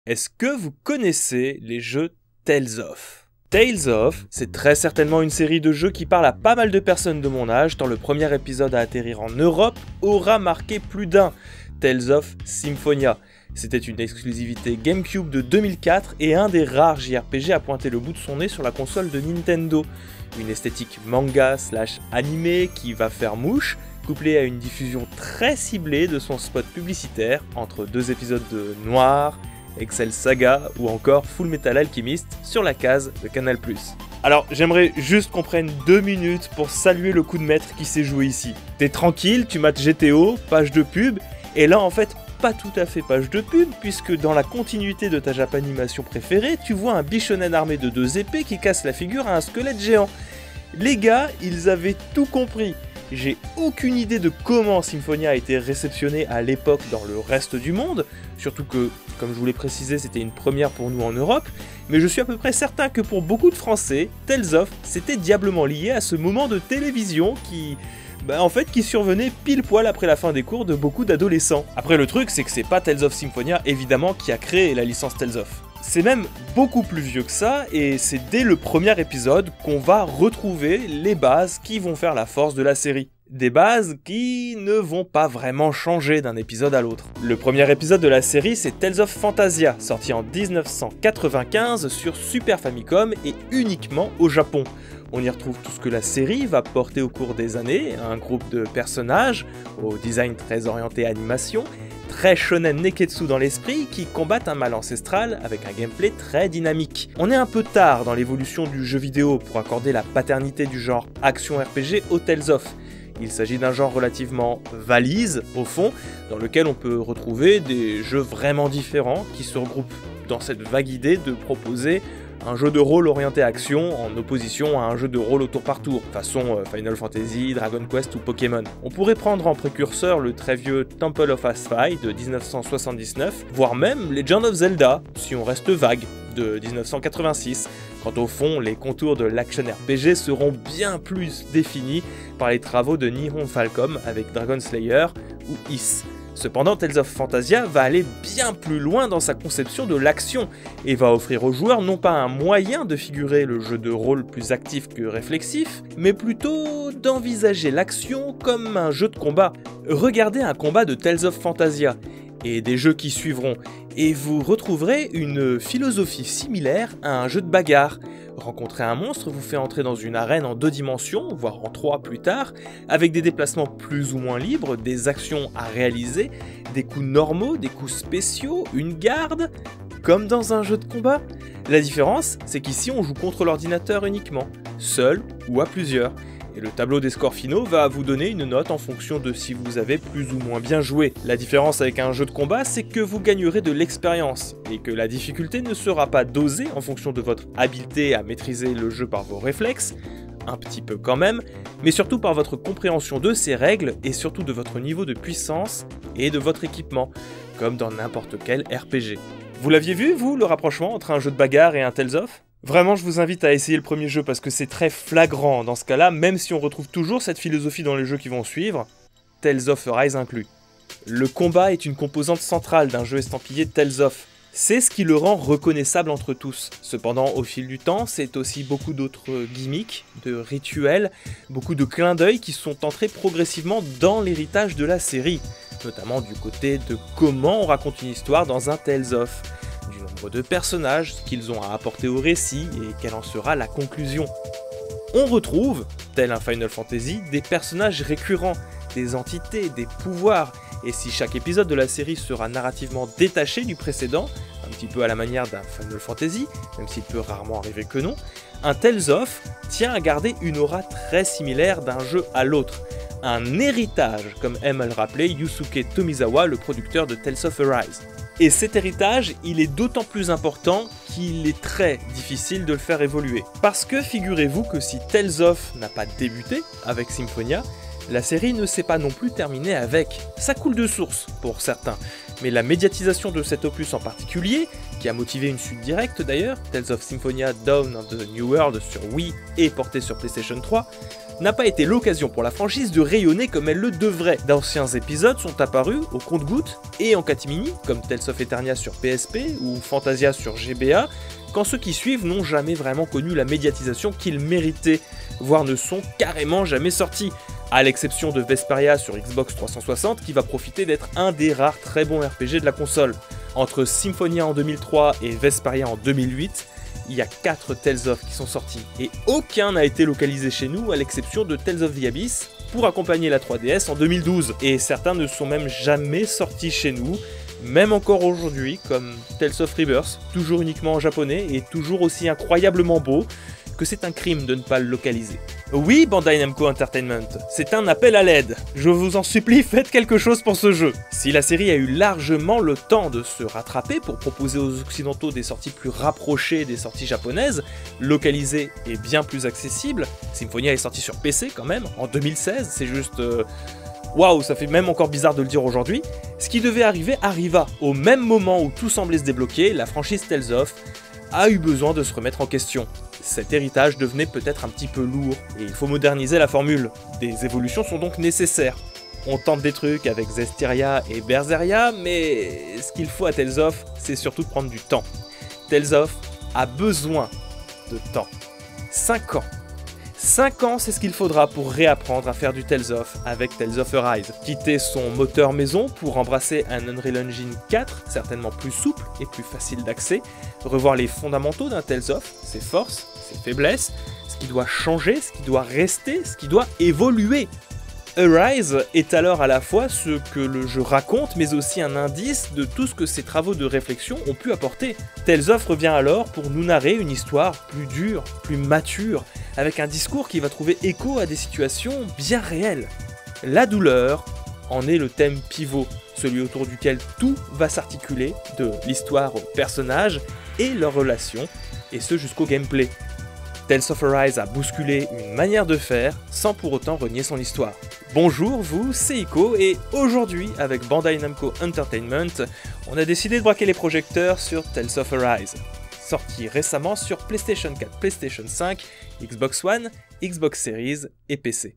Est-ce que vous connaissez les jeux Tales of? Tales of, c'est très certainement une série de jeux qui parle à pas mal de personnes de mon âge, tant le premier épisode à atterrir en Europe aura marqué plus d'un. Tales of Symphonia. C'était une exclusivité GameCube de 2004 et un des rares JRPG à pointer le bout de son nez sur la console de Nintendo. Une esthétique manga/animé qui va faire mouche, couplée à une diffusion très ciblée de son spot publicitaire entre deux épisodes de Noir, Excel Saga ou encore Full Metal Alchemist sur la case de Canal+. Alors j'aimerais juste qu'on prenne 2 minutes pour saluer le coup de maître qui s'est joué ici. T'es tranquille, tu mates GTO, page de pub, et là en fait pas tout à fait page de pub, puisque dans la continuité de ta japanimation préférée, tu vois un bichonen armé de 2 épées qui casse la figure à un squelette géant. Les gars, ils avaient tout compris. J'ai aucune idée de comment Symphonia a été réceptionné à l'époque dans le reste du monde, surtout que, comme je vous l'ai précisé, c'était une première pour nous en Europe, mais je suis à peu près certain que pour beaucoup de Français, Tales of, c'était diablement lié à ce moment de télévision qui survenait pile poil après la fin des cours de beaucoup d'adolescents. Après le truc, c'est que c'est pas Tales of Symphonia, évidemment, qui a créé la licence Tales of. C'est même beaucoup plus vieux que ça, et c'est dès le premier épisode qu'on va retrouver les bases qui vont faire la force de la série. Des bases qui ne vont pas vraiment changer d'un épisode à l'autre. Le premier épisode de la série, c'est Tales of Fantasia, sorti en 1995 sur Super Famicom et uniquement au Japon. On y retrouve tout ce que la série va porter au cours des années, un groupe de personnages, au design très orienté animation, très shonen neketsu dans l'esprit, qui combattent un mal ancestral avec un gameplay très dynamique. On est un peu tard dans l'évolution du jeu vidéo pour accorder la paternité du genre action RPG au Tales of. Il s'agit d'un genre relativement valise, au fond, dans lequel on peut retrouver des jeux vraiment différents qui se regroupent dans cette vague idée de proposer un jeu de rôle orienté action en opposition à un jeu de rôle au tour par tour, façon Final Fantasy, Dragon Quest ou Pokémon. On pourrait prendre en précurseur le très vieux Temple of Asphai de 1979, voire même Legend of Zelda, si on reste vague, de 1986, quand au fond les contours de l'action RPG seront bien plus définis par les travaux de Nihon Falcom avec Dragon Slayer ou Ys. Cependant, Tales of Fantasia va aller bien plus loin dans sa conception de l'action et va offrir aux joueurs non pas un moyen de figurer le jeu de rôle plus actif que réflexif, mais plutôt d'envisager l'action comme un jeu de combat. Regardez un combat de Tales of Fantasia et des jeux qui suivront, et vous retrouverez une philosophie similaire à un jeu de bagarre. Rencontrer un monstre vous fait entrer dans une arène en 2 dimensions, voire en 3 plus tard, avec des déplacements plus ou moins libres, des actions à réaliser, des coups normaux, des coups spéciaux, une garde, comme dans un jeu de combat. La différence, c'est qu'ici on joue contre l'ordinateur uniquement, seul ou à plusieurs. Et le tableau des scores finaux va vous donner une note en fonction de si vous avez plus ou moins bien joué. La différence avec un jeu de combat, c'est que vous gagnerez de l'expérience, et que la difficulté ne sera pas dosée en fonction de votre habileté à maîtriser le jeu par vos réflexes, un petit peu quand même, mais surtout par votre compréhension de ses règles, et surtout de votre niveau de puissance et de votre équipement, comme dans n'importe quel RPG. Vous l'aviez vu, vous, le rapprochement entre un jeu de bagarre et un Tales of ? Vraiment, je vous invite à essayer le premier jeu parce que c'est très flagrant dans ce cas-là, même si on retrouve toujours cette philosophie dans les jeux qui vont suivre, Tales of Arise inclus. Le combat est une composante centrale d'un jeu estampillé Tales of. C'est ce qui le rend reconnaissable entre tous. Cependant, au fil du temps, c'est aussi beaucoup d'autres gimmicks, de rituels, beaucoup de clins d'œil qui sont entrés progressivement dans l'héritage de la série, notamment du côté de comment on raconte une histoire dans un Tales of, du nombre de personnages, ce qu'ils ont à apporter au récit et quelle en sera la conclusion. On retrouve, tel un Final Fantasy, des personnages récurrents, des entités, des pouvoirs, et si chaque épisode de la série sera narrativement détaché du précédent, un petit peu à la manière d'un Final Fantasy, même s'il peut rarement arriver que non, un Tales of tient à garder une aura très similaire d'un jeu à l'autre, un héritage, comme aime à le rappeler Yusuke Tomizawa, le producteur de Tales of Arise. Et cet héritage, il est d'autant plus important qu'il est très difficile de le faire évoluer. Parce que figurez-vous que si Tales of n'a pas débuté avec Symphonia, la série ne s'est pas non plus terminée avec. Ça coule de source pour certains, mais la médiatisation de cet opus en particulier, qui a motivé une suite directe d'ailleurs, Tales of Symphonia Dawn of the New World sur Wii et porté sur PlayStation 3, n'a pas été l'occasion pour la franchise de rayonner comme elle le devrait. D'anciens épisodes sont apparus au compte-gouttes et en catimini, comme Tales of Eternia sur PSP ou Fantasia sur GBA, quand ceux qui suivent n'ont jamais vraiment connu la médiatisation qu'ils méritaient, voire ne sont carrément jamais sortis, à l'exception de Vesperia sur Xbox 360 qui va profiter d'être un des rares très bons RPG de la console. Entre Symphonia en 2003 et Vesperia en 2008, il y a 4 Tales of qui sont sortis, et aucun n'a été localisé chez nous à l'exception de Tales of the Abyss pour accompagner la 3DS en 2012, et certains ne sont même jamais sortis chez nous, même encore aujourd'hui, comme Tales of Rebirth, toujours uniquement en japonais et toujours aussi incroyablement beau, que c'est un crime de ne pas le localiser. Oui, Bandai Namco Entertainment, c'est un appel à l'aide. Je vous en supplie, faites quelque chose pour ce jeu. Si la série a eu largement le temps de se rattraper pour proposer aux occidentaux des sorties plus rapprochées des sorties japonaises, localisées et bien plus accessibles, Symphonia est sorti sur PC quand même, en 2016, c'est juste... Waouh, ça fait même encore bizarre de le dire aujourd'hui. Ce qui devait arriver arriva. Au même moment où tout semblait se débloquer, la franchise Tales of a eu besoin de se remettre en question. Cet héritage devenait peut-être un petit peu lourd, et il faut moderniser la formule. Des évolutions sont donc nécessaires. On tente des trucs avec Zestiria et Berseria, mais ce qu'il faut à Tales of, c'est surtout de prendre du temps. Tales of a besoin de temps. 5 ans. 5 ans, c'est ce qu'il faudra pour réapprendre à faire du Tales of avec Tales of Arise. Quitter son moteur maison pour embrasser un Unreal Engine 4, certainement plus souple et plus facile d'accès, revoir les fondamentaux d'un Tales of, ses forces, ses faiblesses, ce qui doit changer, ce qui doit rester, ce qui doit évoluer. Arise est alors à la fois ce que le jeu raconte, mais aussi un indice de tout ce que ses travaux de réflexion ont pu apporter. Tales of revient alors pour nous narrer une histoire plus dure, plus mature, avec un discours qui va trouver écho à des situations bien réelles. La douleur en est le thème pivot, celui autour duquel tout va s'articuler, de l'histoire aux personnages et leurs relations, et ce jusqu'au gameplay. Tales of Arise a bousculé une manière de faire sans pour autant renier son histoire. Bonjour vous, c'est Ico, et aujourd'hui, avec Bandai Namco Entertainment, on a décidé de braquer les projecteurs sur Tales of Arise, sorti récemment sur PlayStation 4, PlayStation 5, Xbox One, Xbox Series et PC.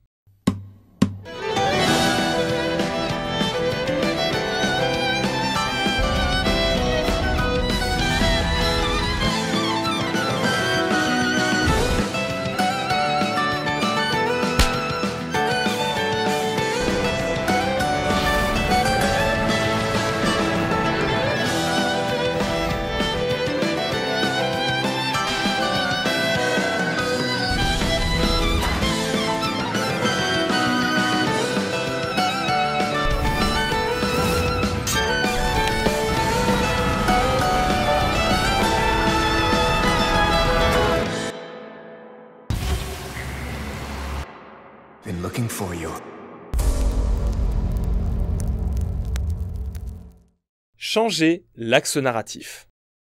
Been looking for you. Changer l'axe narratif.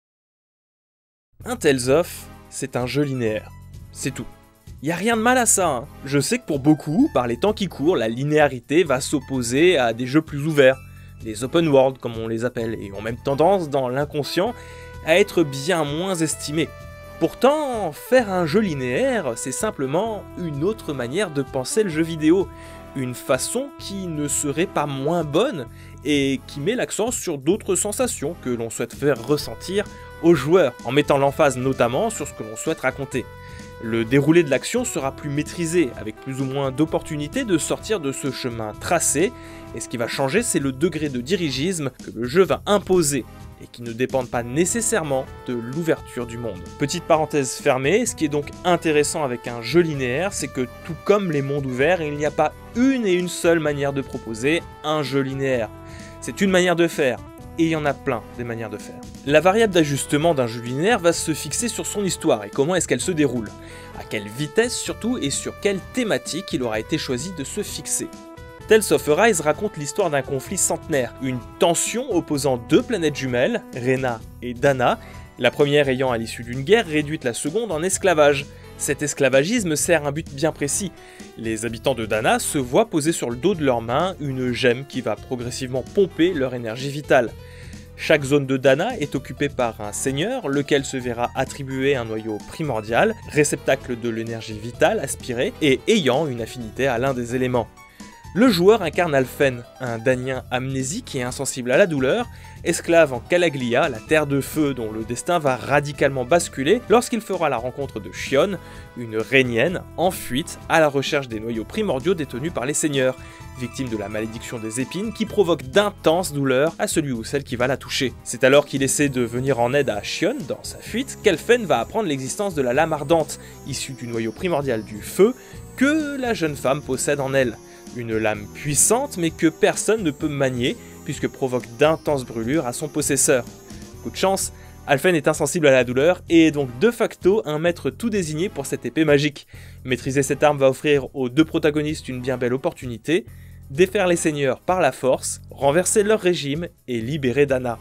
Un Tales of, c'est un jeu linéaire. C'est tout. Y a rien de mal à ça, hein. Je sais que pour beaucoup, par les temps qui courent, la linéarité va s'opposer à des jeux plus ouverts, les open world comme on les appelle, et ont même tendance dans l'inconscient à être bien moins estimés. Pourtant, faire un jeu linéaire, c'est simplement une autre manière de penser le jeu vidéo, une façon qui ne serait pas moins bonne et qui met l'accent sur d'autres sensations que l'on souhaite faire ressentir aux joueurs, en mettant l'emphase notamment sur ce que l'on souhaite raconter. Le déroulé de l'action sera plus maîtrisé, avec plus ou moins d'opportunités de sortir de ce chemin tracé, et ce qui va changer, c'est le degré de dirigisme que le jeu va imposer, et qui ne dépendent pas nécessairement de l'ouverture du monde. Petite parenthèse fermée, ce qui est donc intéressant avec un jeu linéaire, c'est que tout comme les mondes ouverts, il n'y a pas une et une seule manière de proposer un jeu linéaire. C'est une manière de faire, et il y en a plein des manières de faire. La variable d'ajustement d'un jeu linéaire va se fixer sur son histoire et comment est-ce qu'elle se déroule, à quelle vitesse surtout et sur quelle thématique il aura été choisi de se fixer. Tales of Arise raconte l'histoire d'un conflit centenaire, une tension opposant deux planètes jumelles, Rena et Dana, la première ayant à l'issue d'une guerre réduite la seconde en esclavage. Cet esclavagisme sert un but bien précis. Les habitants de Dana se voient poser sur le dos de leurs mains une gemme qui va progressivement pomper leur énergie vitale. Chaque zone de Dana est occupée par un seigneur, lequel se verra attribuer un noyau primordial, réceptacle de l'énergie vitale aspirée et ayant une affinité à l'un des éléments. Le joueur incarne Alphen, un Danien amnésique et insensible à la douleur, esclave en Calaglia, la terre de feu dont le destin va radicalement basculer lorsqu'il fera la rencontre de Shion, une Rhénienne en fuite à la recherche des noyaux primordiaux détenus par les seigneurs, victime de la malédiction des épines qui provoque d'intenses douleurs à celui ou celle qui va la toucher. C'est alors qu'il essaie de venir en aide à Shion dans sa fuite qu'Alphen va apprendre l'existence de la lame ardente, issue du noyau primordial du feu, que la jeune femme possède en elle. Une lame puissante mais que personne ne peut manier puisque provoque d'intenses brûlures à son possesseur. Coup de chance, Alphen est insensible à la douleur et est donc de facto un maître tout désigné pour cette épée magique. Maîtriser cette arme va offrir aux deux protagonistes une bien belle opportunité, défaire les seigneurs par la force, renverser leur régime et libérer Dana.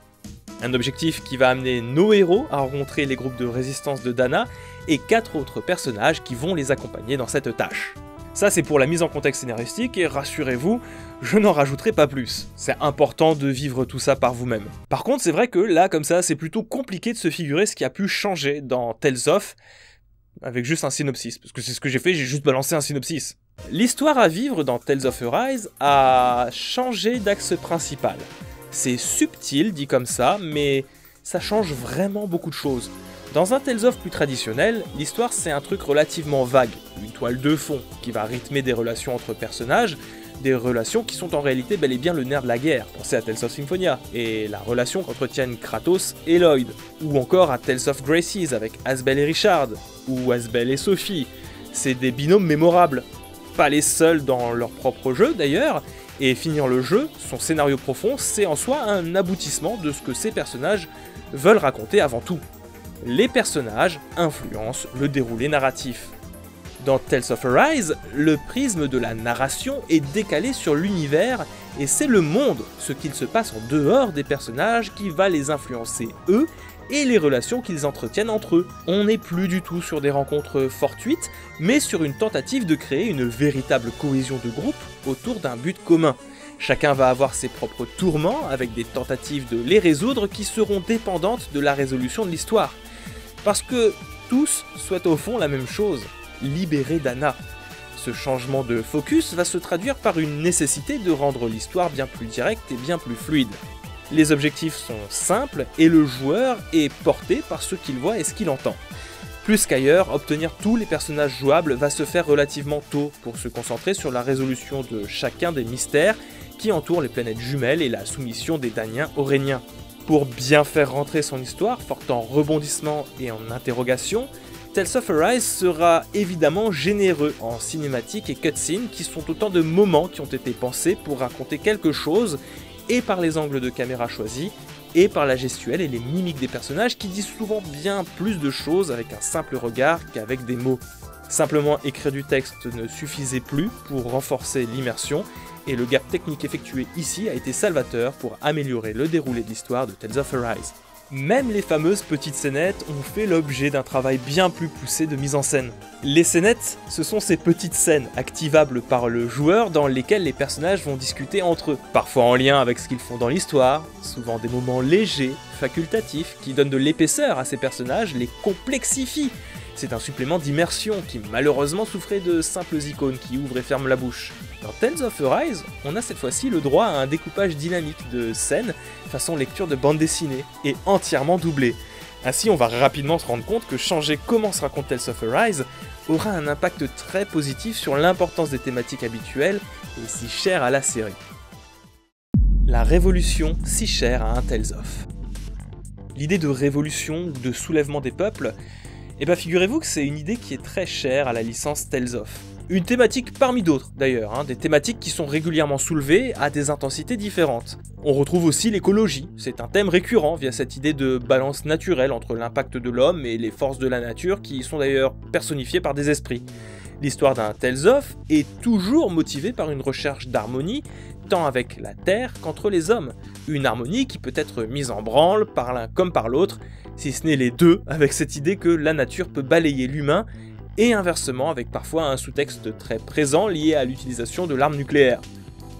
Un objectif qui va amener nos héros à rencontrer les groupes de résistance de Dana et 4 autres personnages qui vont les accompagner dans cette tâche. Ça c'est pour la mise en contexte scénaristique et rassurez-vous, je n'en rajouterai pas plus. C'est important de vivre tout ça par vous-même. Par contre c'est vrai que là comme ça c'est plutôt compliqué de se figurer ce qui a pu changer dans Tales of avec juste un synopsis, parce que c'est ce que j'ai fait, j'ai juste balancé un synopsis. L'histoire à vivre dans Tales of Arise a changé d'axe principal. C'est subtil dit comme ça, mais ça change vraiment beaucoup de choses. Dans un Tales of plus traditionnel, l'histoire c'est un truc relativement vague, une toile de fond qui va rythmer des relations entre personnages, des relations qui sont en réalité bel et bien le nerf de la guerre. Pensez à Tales of Symphonia, et la relation qu'entretiennent Kratos et Lloyd, ou encore à Tales of Graces avec Asbel et Richard, ou Asbel et Sophie. C'est des binômes mémorables, pas les seuls dans leur propre jeu d'ailleurs, et finir le jeu, son scénario profond, c'est en soi un aboutissement de ce que ces personnages veulent raconter avant tout. Les personnages influencent le déroulé narratif. Dans Tales of Arise, le prisme de la narration est décalé sur l'univers et c'est le monde, ce qu'il se passe en dehors des personnages qui va les influencer eux et les relations qu'ils entretiennent entre eux. On n'est plus du tout sur des rencontres fortuites, mais sur une tentative de créer une véritable cohésion de groupe autour d'un but commun. Chacun va avoir ses propres tourments avec des tentatives de les résoudre qui seront dépendantes de la résolution de l'histoire. Parce que tous souhaitent au fond la même chose, libérer Dana. Ce changement de focus va se traduire par une nécessité de rendre l'histoire bien plus directe et bien plus fluide. Les objectifs sont simples et le joueur est porté par ce qu'il voit et ce qu'il entend. Plus qu'ailleurs, obtenir tous les personnages jouables va se faire relativement tôt pour se concentrer sur la résolution de chacun des mystères qui entourent les planètes jumelles et la soumission des Daniens aux Rhéniens. Pour bien faire rentrer son histoire, forte en rebondissements et en interrogations, Tales of Arise sera évidemment généreux en cinématiques et cutscenes qui sont autant de moments qui ont été pensés pour raconter quelque chose et par les angles de caméra choisis et par la gestuelle et les mimiques des personnages qui disent souvent bien plus de choses avec un simple regard qu'avec des mots. Simplement écrire du texte ne suffisait plus pour renforcer l'immersion et le gap technique effectué ici a été salvateur pour améliorer le déroulé de l'histoire de Tales of Arise. Même les fameuses petites scénettes ont fait l'objet d'un travail bien plus poussé de mise en scène. Les scénettes, ce sont ces petites scènes activables par le joueur dans lesquelles les personnages vont discuter entre eux, parfois en lien avec ce qu'ils font dans l'histoire, souvent des moments légers, facultatifs, qui donnent de l'épaisseur à ces personnages, les complexifient. C'est un supplément d'immersion qui malheureusement souffrait de simples icônes qui ouvrent et ferment la bouche. Dans Tales of Arise, on a cette fois-ci le droit à un découpage dynamique de scènes façon lecture de bande dessinée et entièrement doublé. Ainsi on va rapidement se rendre compte que changer comment se raconte Tales of Arise aura un impact très positif sur l'importance des thématiques habituelles et si chères à la série. La révolution si chère à un Tales of. L'idée de révolution ou de soulèvement des peuples, figurez-vous que c'est une idée qui est très chère à la licence Tales of. Une thématique parmi d'autres d'ailleurs, des thématiques qui sont régulièrement soulevées à des intensités différentes. On retrouve aussi l'écologie, c'est un thème récurrent via cette idée de balance naturelle entre l'impact de l'homme et les forces de la nature qui sont d'ailleurs personnifiées par des esprits. L'histoire d'un Tales of est toujours motivée par une recherche d'harmonie, tant avec la Terre qu'entre les hommes. Une harmonie qui peut être mise en branle par l'un comme par l'autre, si ce n'est les deux, avec cette idée que la nature peut balayer l'humain, et inversement avec parfois un sous-texte très présent lié à l'utilisation de l'arme nucléaire.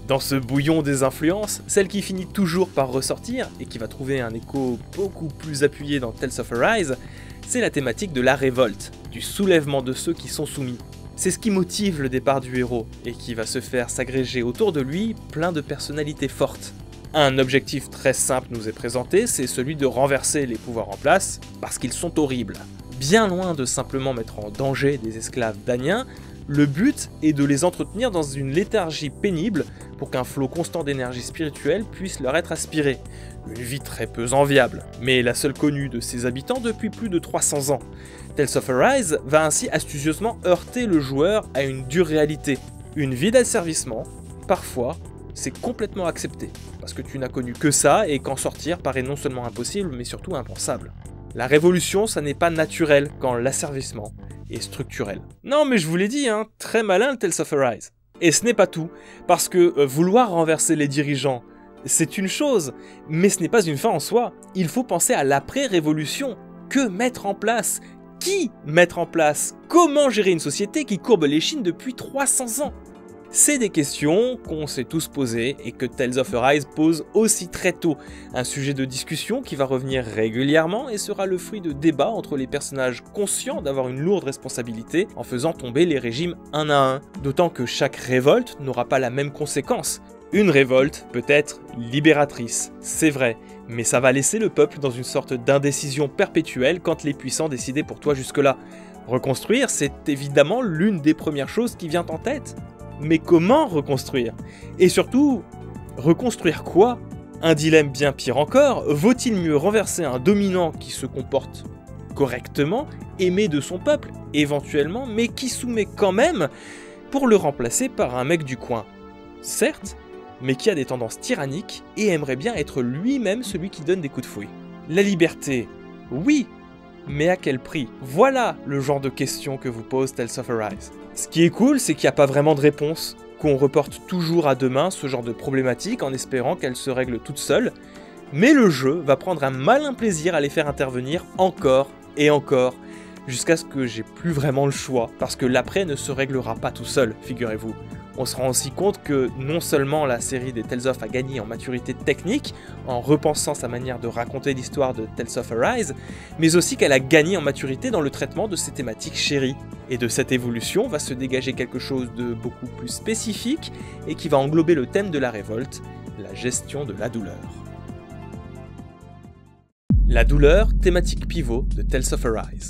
Dans ce bouillon des influences, celle qui finit toujours par ressortir, et qui va trouver un écho beaucoup plus appuyé dans Tales of Arise, c'est la thématique de la révolte, du soulèvement de ceux qui sont soumis. C'est ce qui motive le départ du héros, et qui va se faire s'agréger autour de lui plein de personnalités fortes. Un objectif très simple nous est présenté, c'est celui de renverser les pouvoirs en place, parce qu'ils sont horribles. Bien loin de simplement mettre en danger des esclaves daniens, le but est de les entretenir dans une léthargie pénible pour qu'un flot constant d'énergie spirituelle puisse leur être aspiré. Une vie très peu enviable, mais la seule connue de ses habitants depuis plus de 300 ans. Tales of Arise va ainsi astucieusement heurter le joueur à une dure réalité. Une vie d'asservissement, parfois, c'est complètement accepté, parce que tu n'as connu que ça et qu'en sortir paraît non seulement impossible, mais surtout impensable. La révolution, ça n'est pas naturel quand l'asservissement est structurel. Non mais je vous l'ai dit, très malin le Tales of Arise. Et ce n'est pas tout, parce que vouloir renverser les dirigeants, c'est une chose, mais ce n'est pas une fin en soi. Il faut penser à l'après-révolution. Que mettre en place? Qui mettre en place? Comment gérer une société qui courbe l'échine depuis 300 ans? C'est des questions qu'on s'est tous posées et que Tales of Arise pose aussi très tôt. Un sujet de discussion qui va revenir régulièrement et sera le fruit de débats entre les personnages conscients d'avoir une lourde responsabilité en faisant tomber les régimes un à un. D'autant que chaque révolte n'aura pas la même conséquence. Une révolte peut être libératrice, c'est vrai, mais ça va laisser le peuple dans une sorte d'indécision perpétuelle quand les puissants décidaient pour toi jusque-là. Reconstruire, c'est évidemment l'une des premières choses qui vient en tête. Mais comment reconstruire? Et surtout, reconstruire quoi? Un dilemme bien pire encore, vaut-il mieux renverser un dominant qui se comporte correctement, aimé de son peuple, éventuellement, mais qui soumet quand même, pour le remplacer par un mec du coin? Certes, mais qui a des tendances tyranniques et aimerait bien être lui-même celui qui donne des coups de fouet. La liberté, oui, mais à quel prix? Voilà le genre de questions que vous pose Tales of Arise. Ce qui est cool, c'est qu'il n'y a pas vraiment de réponse, qu'on reporte toujours à demain ce genre de problématique en espérant qu'elles se règlent toutes seules, mais le jeu va prendre un malin plaisir à les faire intervenir encore et encore, jusqu'à ce que j'ai plus vraiment le choix, parce que l'après ne se réglera pas tout seul, figurez-vous. On se rend aussi compte que non seulement la série des Tales of a gagné en maturité technique, en repensant sa manière de raconter l'histoire de Tales of Arise, mais aussi qu'elle a gagné en maturité dans le traitement de ses thématiques chéries. Et de cette évolution va se dégager quelque chose de beaucoup plus spécifique et qui va englober le thème de la révolte, la gestion de la douleur. La douleur, thématique pivot de Tales of Arise.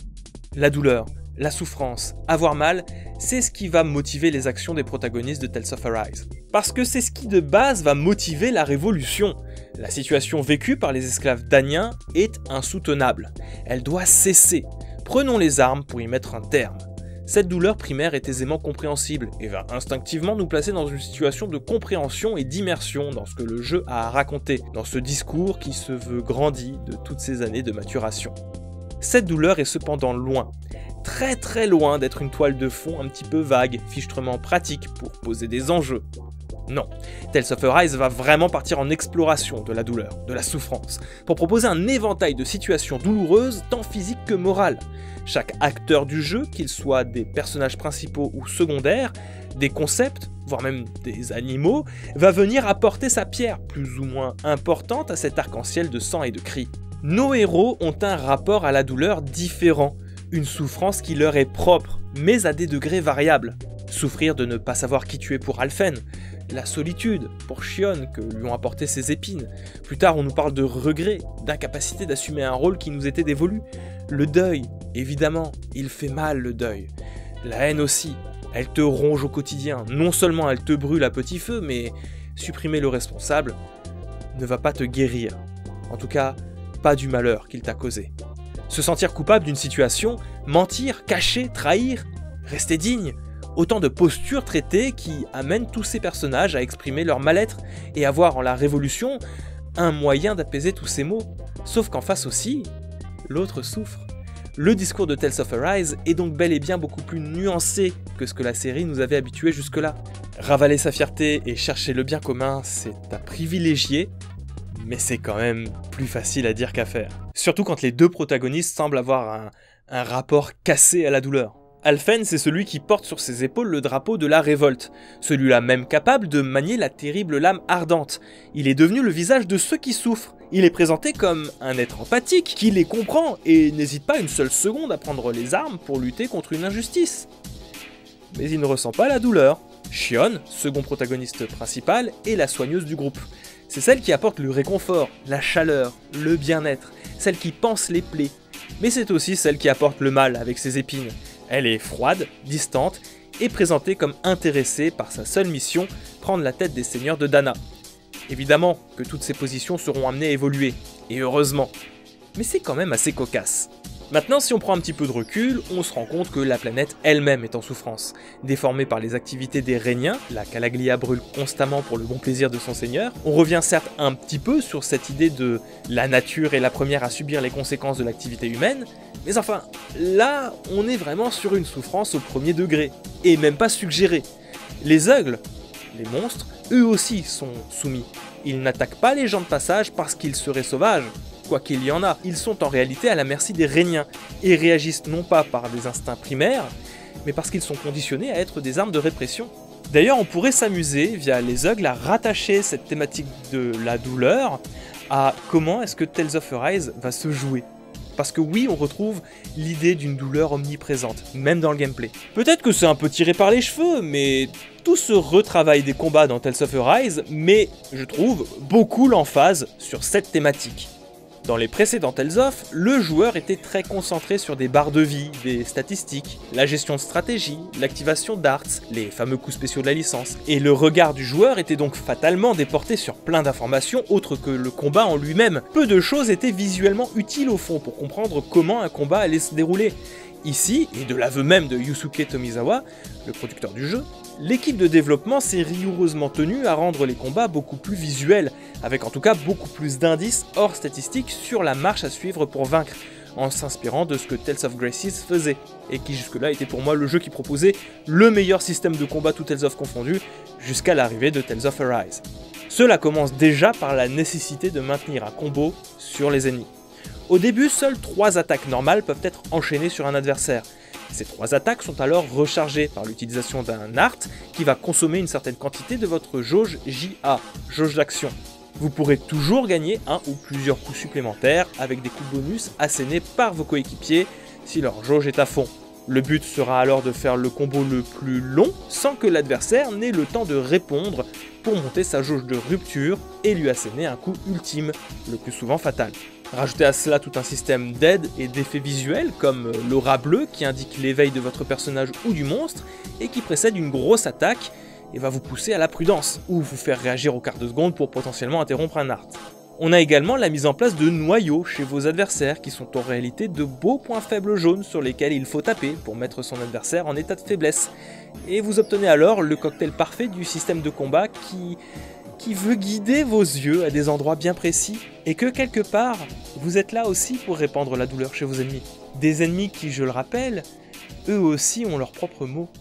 La douleur, la souffrance, avoir mal, c'est ce qui va motiver les actions des protagonistes de Tales of Arise. Parce que c'est ce qui de base va motiver la révolution. La situation vécue par les esclaves daniens est insoutenable. Elle doit cesser. Prenons les armes pour y mettre un terme. Cette douleur primaire est aisément compréhensible et va instinctivement nous placer dans une situation de compréhension et d'immersion dans ce que le jeu a à raconter, dans ce discours qui se veut grandi de toutes ces années de maturation. Cette douleur est cependant loin, très très loin d'être une toile de fond un petit peu vague, fichtrement pratique pour poser des enjeux. Non, Tales of Arise va vraiment partir en exploration de la douleur, de la souffrance, pour proposer un éventail de situations douloureuses tant physiques que morales. Chaque acteur du jeu, qu'il soit des personnages principaux ou secondaires, des concepts, voire même des animaux, va venir apporter sa pierre plus ou moins importante à cet arc-en-ciel de sang et de cris. Nos héros ont un rapport à la douleur différent, une souffrance qui leur est propre, mais à des degrés variables. Souffrir de ne pas savoir qui tu es pour Alphen, la solitude pour Shion que lui ont apporté ses épines. Plus tard on nous parle de regret, d'incapacité d'assumer un rôle qui nous était dévolu. Le deuil, évidemment, il fait mal le deuil. La haine aussi, elle te ronge au quotidien. Non seulement elle te brûle à petit feu, mais supprimer le responsable ne va pas te guérir. En tout cas, pas du malheur qu'il t'a causé. Se sentir coupable d'une situation, mentir, cacher, trahir, rester digne, autant de postures traitées qui amènent tous ces personnages à exprimer leur mal-être et à voir en la révolution un moyen d'apaiser tous ces maux. Sauf qu'en face aussi, l'autre souffre. Le discours de Tales of Arise est donc bel et bien beaucoup plus nuancé que ce que la série nous avait habitué jusque-là. Ravaler sa fierté et chercher le bien commun, c'est à privilégier, mais c'est quand même plus facile à dire qu'à faire. Surtout quand les deux protagonistes semblent avoir un rapport cassé à la douleur. Alphen, c'est celui qui porte sur ses épaules le drapeau de la révolte, celui-là même capable de manier la terrible lame ardente. Il est devenu le visage de ceux qui souffrent. Il est présenté comme un être empathique, qui les comprend et n'hésite pas une seule seconde à prendre les armes pour lutter contre une injustice. Mais il ne ressent pas la douleur. Shion, second protagoniste principal, est la soigneuse du groupe. C'est celle qui apporte le réconfort, la chaleur, le bien-être, celle qui panse les plaies. Mais c'est aussi celle qui apporte le mal avec ses épines. Elle est froide, distante, et présentée comme intéressée par sa seule mission, prendre la tête des seigneurs de Dana. Évidemment que toutes ces positions seront amenées à évoluer, et heureusement. Mais c'est quand même assez cocasse. Maintenant, si on prend un petit peu de recul, on se rend compte que la planète elle-même est en souffrance. Déformée par les activités des Rhéniens, la Calaglia brûle constamment pour le bon plaisir de son seigneur. On revient certes un petit peu sur cette idée de la nature est la première à subir les conséquences de l'activité humaine, mais enfin, là, on est vraiment sur une souffrance au premier degré, et même pas suggérée. Les Ugls, les monstres, eux aussi sont soumis. Ils n'attaquent pas les gens de passage parce qu'ils seraient sauvages. Quoi qu'il y en a, ils sont en réalité à la merci des Rhéniens, et réagissent non pas par des instincts primaires, mais parce qu'ils sont conditionnés à être des armes de répression. D'ailleurs, on pourrait s'amuser, via les Ugls, à rattacher cette thématique de la douleur à comment est-ce que Tales of Arise va se jouer. Parce que oui, on retrouve l'idée d'une douleur omniprésente, même dans le gameplay. Peut-être que c'est un peu tiré par les cheveux, mais tout ce retravail des combats dans Tales of Arise met, je trouve, beaucoup l'emphase sur cette thématique. Dans les précédents Tales of, le joueur était très concentré sur des barres de vie, des statistiques, la gestion de stratégie, l'activation d'arts, les fameux coups spéciaux de la licence, et le regard du joueur était donc fatalement déporté sur plein d'informations autres que le combat en lui-même. Peu de choses étaient visuellement utiles au fond pour comprendre comment un combat allait se dérouler. Ici, et de l'aveu même de Yusuke Tomizawa, le producteur du jeu, l'équipe de développement s'est rigoureusement tenue à rendre les combats beaucoup plus visuels, avec en tout cas beaucoup plus d'indices hors statistiques sur la marche à suivre pour vaincre, en s'inspirant de ce que Tales of Graces faisait, et qui jusque-là était pour moi le jeu qui proposait le meilleur système de combat tout Tales of confondu, jusqu'à l'arrivée de Tales of Arise. Cela commence déjà par la nécessité de maintenir un combo sur les ennemis. Au début, seules 3 attaques normales peuvent être enchaînées sur un adversaire. Ces 3 attaques sont alors rechargées par l'utilisation d'un art qui va consommer une certaine quantité de votre jauge JA, jauge d'action. Vous pourrez toujours gagner un ou plusieurs coups supplémentaires avec des coups bonus assénés par vos coéquipiers si leur jauge est à fond. Le but sera alors de faire le combo le plus long sans que l'adversaire n'ait le temps de répondre pour monter sa jauge de rupture et lui asséner un coup ultime, le plus souvent fatal. Rajoutez à cela tout un système d'aide et d'effets visuels comme l'aura bleue qui indique l'éveil de votre personnage ou du monstre et qui précède une grosse attaque et va vous pousser à la prudence ou vous faire réagir au quart de seconde pour potentiellement interrompre un art. On a également la mise en place de noyaux chez vos adversaires qui sont en réalité de beaux points faibles jaunes sur lesquels il faut taper pour mettre son adversaire en état de faiblesse. Et vous obtenez alors le cocktail parfait du système de combat qui veut guider vos yeux à des endroits bien précis, et que quelque part, vous êtes là aussi pour répandre la douleur chez vos ennemis. Des ennemis qui, je le rappelle, eux aussi ont leurs propres mots.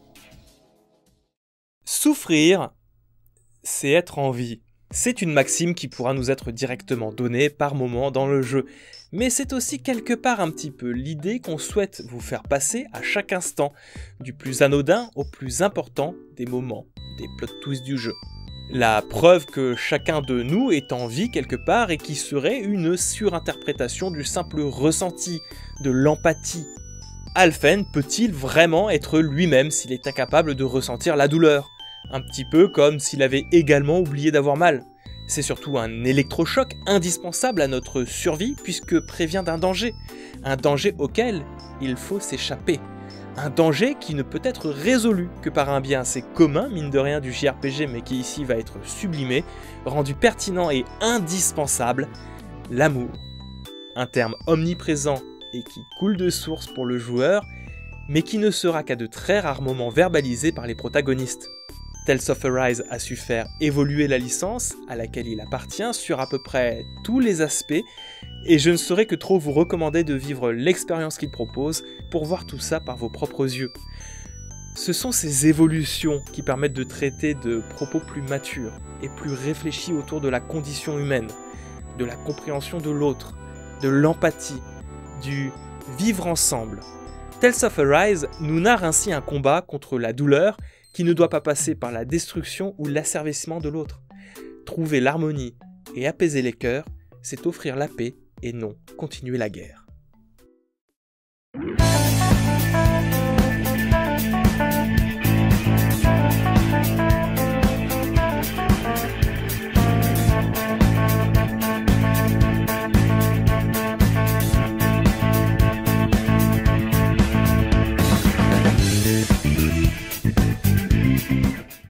Souffrir, c'est être en vie. C'est une maxime qui pourra nous être directement donnée par moment dans le jeu, mais c'est aussi quelque part un petit peu l'idée qu'on souhaite vous faire passer à chaque instant, du plus anodin au plus important des moments, des plot twists du jeu. La preuve que chacun de nous est en vie quelque part et qui serait une surinterprétation du simple ressenti, de l'empathie. Alphen peut-il vraiment être lui-même s'il est incapable de ressentir la douleur ? Un petit peu comme s'il avait également oublié d'avoir mal. C'est surtout un électrochoc indispensable à notre survie puisque prévient d'un danger. Un danger auquel il faut s'échapper. Un danger qui ne peut être résolu que par un bien assez commun, mine de rien, du JRPG, mais qui ici va être sublimé, rendu pertinent et indispensable, l'amour. Un terme omniprésent et qui coule de source pour le joueur, mais qui ne sera qu'à de très rares moments verbalisé par les protagonistes. Tales of Arise a su faire évoluer la licence, à laquelle il appartient, sur à peu près tous les aspects, et je ne saurais que trop vous recommander de vivre l'expérience qu'il propose pour voir tout ça par vos propres yeux. Ce sont ces évolutions qui permettent de traiter de propos plus matures et plus réfléchis autour de la condition humaine, de la compréhension de l'autre, de l'empathie, du vivre ensemble. Tales of Arise nous narre ainsi un combat contre la douleur qui ne doit pas passer par la destruction ou l'asservissement de l'autre. Trouver l'harmonie et apaiser les cœurs, c'est offrir la paix et non continuer la guerre.